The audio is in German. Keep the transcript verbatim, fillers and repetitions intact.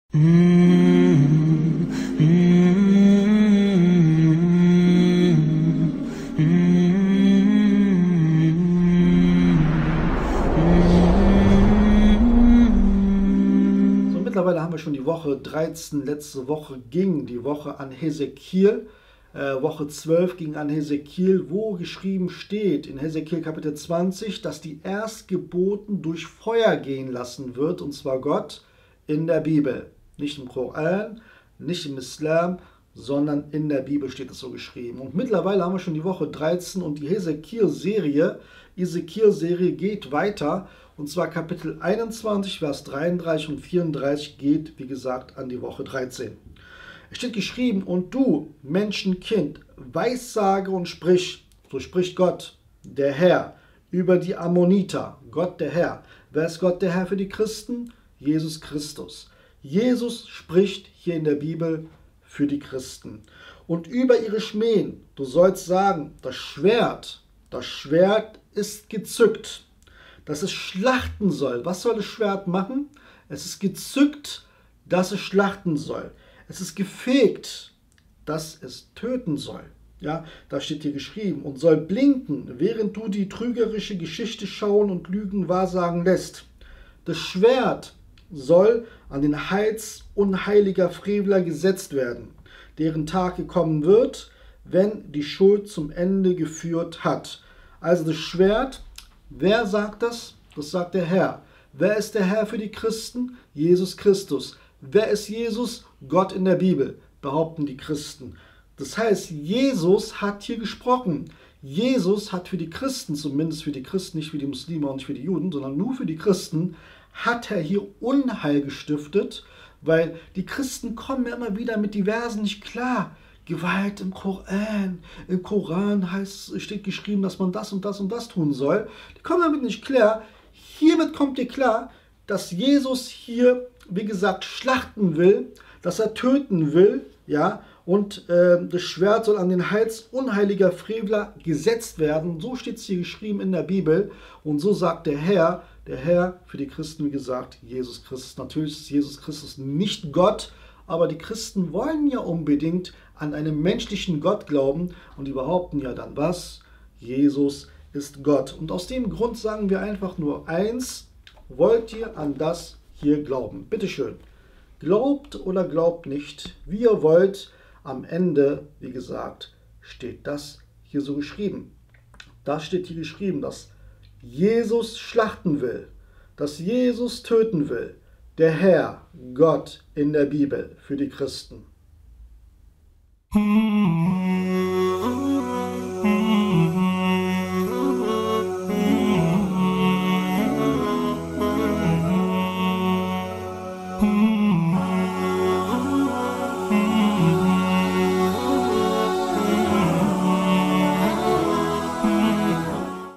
Mittlerweile haben wir schon die Woche dreizehn, letzte Woche ging die Woche an Hesekiel, äh, Woche zwölf ging an Hesekiel, wo geschrieben steht in Hesekiel Kapitel zwanzig, dass die Erstgeborenen durch Feuer gehen lassen wird, und zwar Gott in der Bibel. Nicht im Koran, nicht im Islam, sondern in der Bibel steht es so geschrieben. Und mittlerweile haben wir schon die Woche dreizehn und die Hesekiel-Serie, Ezekiel-Serie geht weiter. Und zwar Kapitel einundzwanzig, Vers dreiunddreißig und vierunddreißig geht, wie gesagt, an die Woche dreizehn. Es steht geschrieben: Und du, Menschenkind, weissage und sprich, so spricht Gott, der Herr, über die Ammoniter, Gott der Herr. Wer ist Gott der Herr für die Christen? Jesus Christus. Jesus spricht hier in der Bibel für die Christen. Und über ihre Schmähen, du sollst sagen, das Schwert, das Schwert ist gezückt, dass es schlachten soll. Was soll das Schwert machen? Es ist gezückt, dass es schlachten soll. Es ist gefegt, dass es töten soll. Ja, da steht hier geschrieben. Und soll blinken, während du die trügerische Geschichte schauen und Lügen wahrsagen lässt. Das Schwert soll an den Hals unheiliger Frevler gesetzt werden, deren Tag gekommen wird, wenn die Schuld zum Ende geführt hat. Also das Schwert, wer sagt das? Das sagt der Herr. Wer ist der Herr für die Christen? Jesus Christus. Wer ist Jesus? Gott in der Bibel, behaupten die Christen. Das heißt, Jesus hat hier gesprochen. Jesus hat für die Christen, zumindest für die Christen, nicht für die Muslime und nicht für die Juden, sondern nur für die Christen, hat er hier Unheil gestiftet, weil die Christen kommen ja immer wieder mit Diversen nicht klar. Gewalt im Koran. Im Koran heißt, steht geschrieben, dass man das und das und das tun soll. Die kommen damit nicht klar. Hiermit kommt ihr klar, dass Jesus hier, wie gesagt, schlachten will, dass er töten will, ja, und äh, das Schwert soll an den Hals unheiliger Frevler gesetzt werden. So steht es hier geschrieben in der Bibel. Und so sagt der Herr, der Herr für die Christen, wie gesagt, Jesus Christus. Natürlich ist Jesus Christus nicht Gott, aber die Christen wollen ja unbedingt an einen menschlichen Gott glauben und die behaupten ja dann was? Jesus ist Gott. Und aus dem Grund sagen wir einfach nur eins: Wollt ihr an das hier glauben? Bitteschön. Glaubt oder glaubt nicht, wie ihr wollt. Am Ende, wie gesagt, steht das hier so geschrieben. Da steht hier geschrieben, dass Jesus schlachten will, dass Jesus töten will. Der Herr, Gott in der Bibel für die Christen.